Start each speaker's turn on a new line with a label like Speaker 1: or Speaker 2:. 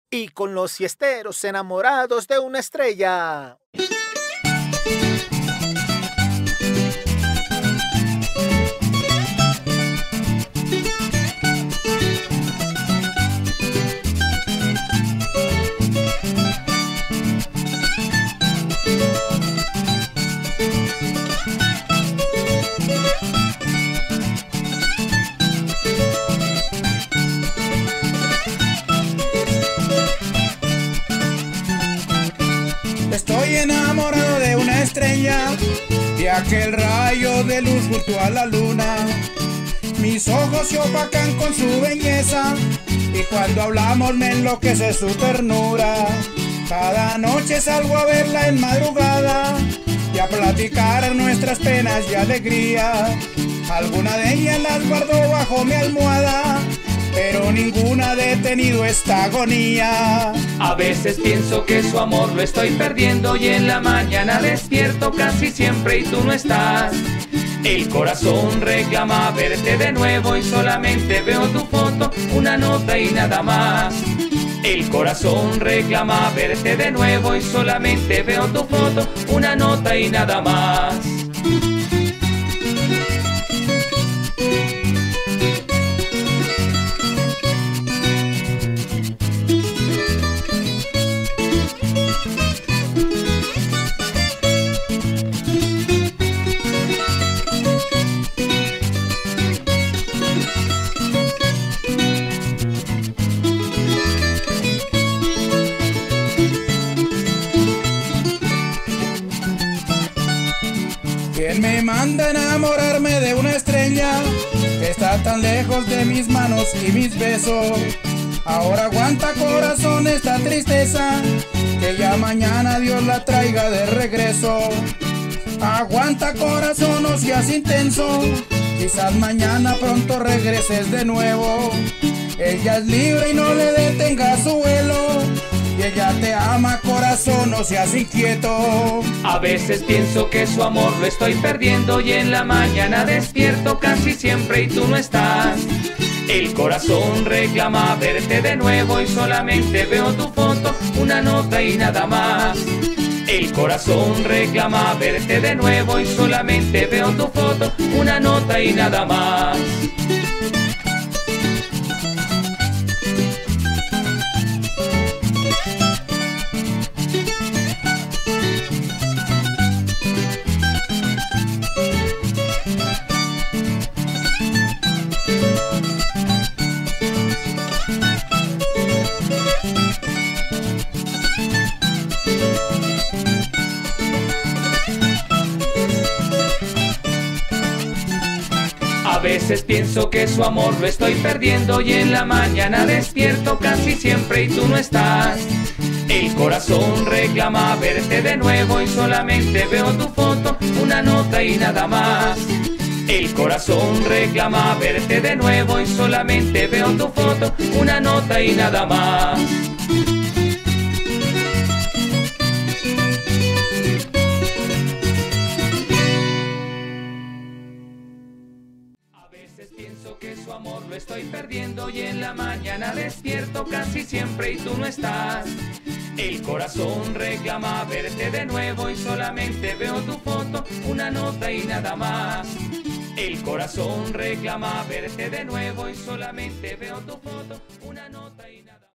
Speaker 1: y con los siesteros enamorados de una estrella.
Speaker 2: Estoy enamorado de una estrella, de aquel rayo de luz junto a la luna. Mis ojos se opacan con su belleza, y cuando hablamos me enloquece su ternura. Cada noche salgo a verla en madrugada, y a platicar nuestras penas y alegría. Alguna de ellas las guardo bajo mi almohada, pero ninguna ha detenido esta agonía.
Speaker 3: A veces pienso que su amor lo estoy perdiendo, y en la mañana despierto casi siempre y tú no estás. El corazón reclama verte de nuevo y solamente veo tu foto, una nota y nada más. El corazón reclama verte de nuevo y solamente veo tu foto, una nota y nada más.
Speaker 2: ¿Quién me manda a enamorarme de una estrella que está tan lejos de mis manos y mis besos? Ahora aguanta, corazón, esta tristeza, que ya mañana Dios la traiga de regreso. Aguanta, corazón, no seas intenso, quizás mañana pronto regreses de nuevo. Ella es libre y no le detenga su vuelo, y ella te ama, corazón, no seas inquieto.
Speaker 3: A veces pienso que su amor lo estoy perdiendo, y en la mañana despierto casi siempre y tú no estás. El corazón reclama verte de nuevo y solamente veo tu foto, una nota y nada más. El corazón reclama verte de nuevo y solamente veo tu foto, una nota y nada más. A veces pienso que su amor lo estoy perdiendo, y en la mañana despierto casi siempre y tú no estás. El corazón reclama verte de nuevo y solamente veo tu foto, una nota y nada más. El corazón reclama verte de nuevo y solamente veo tu foto, una nota y nada más. Pienso que su amor lo estoy perdiendo, y en la mañana despierto casi siempre y tú no estás. El corazón reclama verte de nuevo y solamente veo tu foto, una nota y nada más. El corazón reclama verte de nuevo y solamente veo tu foto, una nota y nada más.